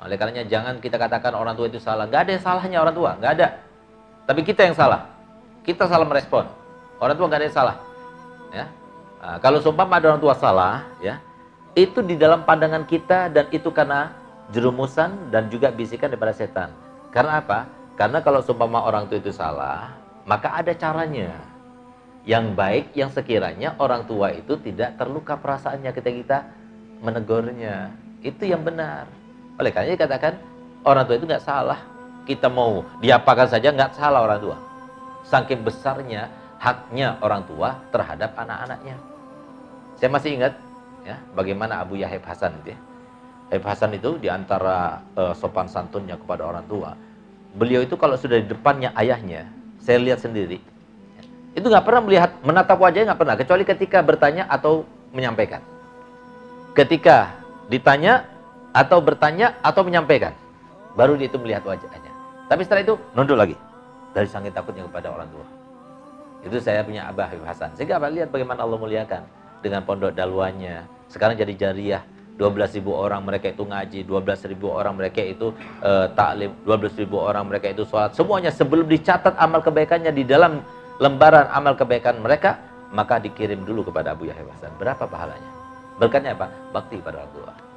Oleh karenanya jangan kita katakan orang tua itu salah. Nggak ada yang salahnya orang tua, nggak ada. Tapi kita yang salah. Kita salah merespon. Orang tua nggak ada yang salah. Ya. Nah, kalau seumpama ada orang tua salah, ya, itu di dalam pandangan kita dan itu karena jerumusan dan juga bisikan daripada setan. Karena apa? Karena kalau seumpama orang tua itu salah, maka ada caranya. Yang baik yang sekiranya orang tua itu tidak terluka perasaannya ketika kita menegurnya. Itu yang benar. Oleh karena dikatakan orang tua itu nggak salah. Kita mau diapakan saja nggak salah orang tua. Saking besarnya haknya orang tua terhadap anak-anaknya. Saya masih ingat ya bagaimana Abu Yahib Hasan itu ya. Yahib Hasan itu diantara sopan santunnya kepada orang tua. Beliau itu kalau sudah di depannya ayahnya, saya lihat sendiri, itu nggak pernah melihat, menatap wajahnya nggak pernah, kecuali ketika bertanya atau menyampaikan. Ketika ditanya atau bertanya atau menyampaikan, baru dia itu melihat wajahnya. Tapi setelah itu nunduk lagi, dari saking takutnya kepada orang tua. Itu saya punya Abah Habib Hasan. Sehingga lihat bagaimana Allah muliakan dengan pondok dalwanya. Sekarang jadi jariyah. 12.000 orang mereka itu ngaji, 12.000 orang mereka itu taklim, 12.000 orang mereka itu sholat. Semuanya sebelum dicatat amal kebaikannya di dalam lembaran amal kebaikan mereka, maka dikirim dulu kepada Abu Yahya Hasan. Berapa pahalanya? Berkatnya apa? Bakti pada orang tua.